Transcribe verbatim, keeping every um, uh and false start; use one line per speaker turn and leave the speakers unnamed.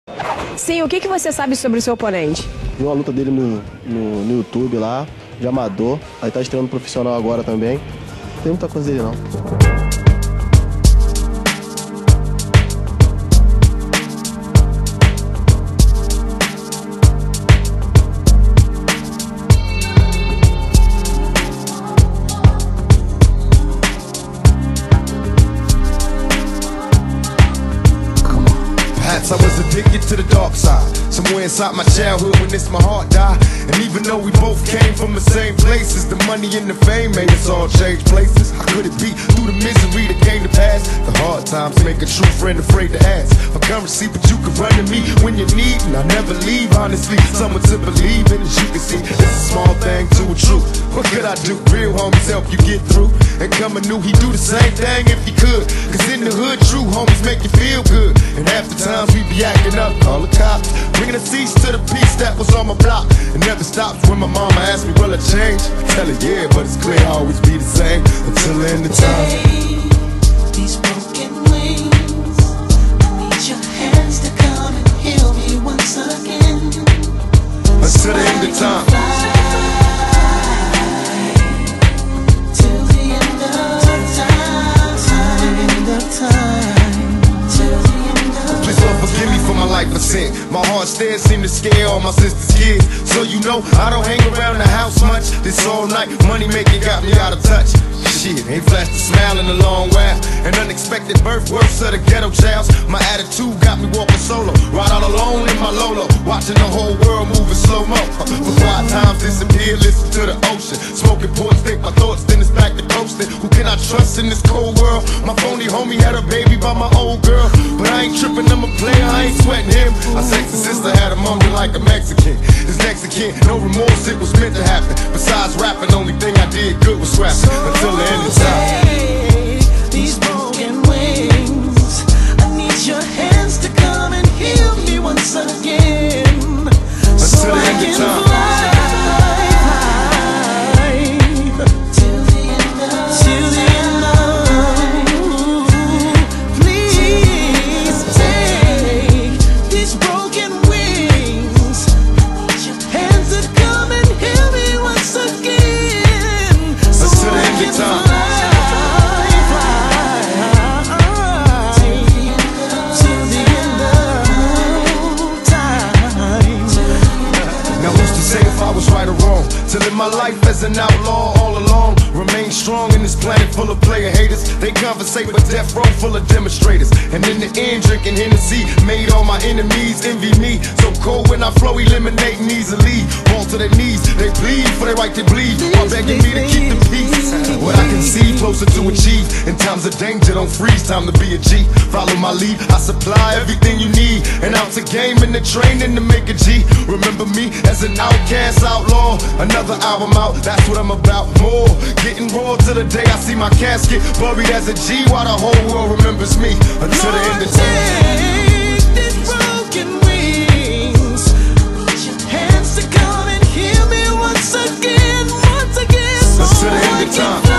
Sim, o que, que você sabe sobre o seu oponente?
Vi uma luta dele no, no, no YouTube lá, de amador. Aí tá estreando profissional agora também. Não tem muita coisa dele não.
I was addicted to the dark side, somewhere inside my childhood when this my heart died. And even though we both came from the same places, the money and the fame made us all change places. How could it be through the misery that came to pass? The hard times make a true friend afraid to ask for currency, but you can run to me when you need, and I never leave. Honestly, someone to believe in. As you can see, it's a small thing to a truth. What could I do? Real homies help you get through. And coming new, he do the same thing if he could. Cause in the hood, true homies make you feel good. And half the times we be acting up, call the cops, bringing a cease to the peace that was on my block. It never stops when my mama asks me, will I change? I tell her yeah, but it's clear I'll always be the same until the end of time.
These broken wings, I need your hands to come and heal me once again.
Until the end of time.
Till the end of time. Till the end of time. Till the end of
Please Lord forgive me for my life of sin. My heart still seem to scare all my sister's kids. So you know I don't hang around the house much. This all night money making got me out of touch. Shit, ain't flashed a smile in a long while. An unexpected birth, worse of the ghetto childs. My attitude got me walking solo, ride all alone in my Lolo, watching the whole world move in slow-mo. For quiet times disappear, listen to the ocean. Smoking ports, think my thoughts, then it's back to coasting. Who can I trust in this cold world? My phony homie had a baby by my old girl, but I ain't tripping, I'm a player, I ain't sweating him. My sexy sister had a moment like a Mexican. His next again, no remorse, it was meant to happen. Besides rapping, only thing I did good was scrapping. Until the end of time.
These broken wings, I need your hands to come and heal me once again. So
Until the
I
end of
can
time.
fly till the end of till the end of. Please take these broken wings. I need your hands to come and heal me once again. So
Until the
I
end of
can
time.
fly, fly till the end of time.
Now who's to say if I was right or wrong? To live my life as an outlaw all along. Remain strong in this planet full of player haters. They conversate but death row full of demonstrators. And in the end drinking Hennessy made all my enemies envy me. So cold when I flow, eliminating easily. Fall to their knees, they bleed for their right to bleed, while begging me to keep the peace. What I can see closer to achieve. In times of danger, don't freeze, time to be a G. Follow my lead, I supply everything you need. And out to game in the training to make a G. Remember me as an outcast outlaw. Another album out, that's what I'm about. More, getting raw to the day I see my casket buried as a G, while the whole world remembers me until the end of time.
Take these broken wings, put your hands to come and heal me once again, once again. So
Until the end
I
of
can
time.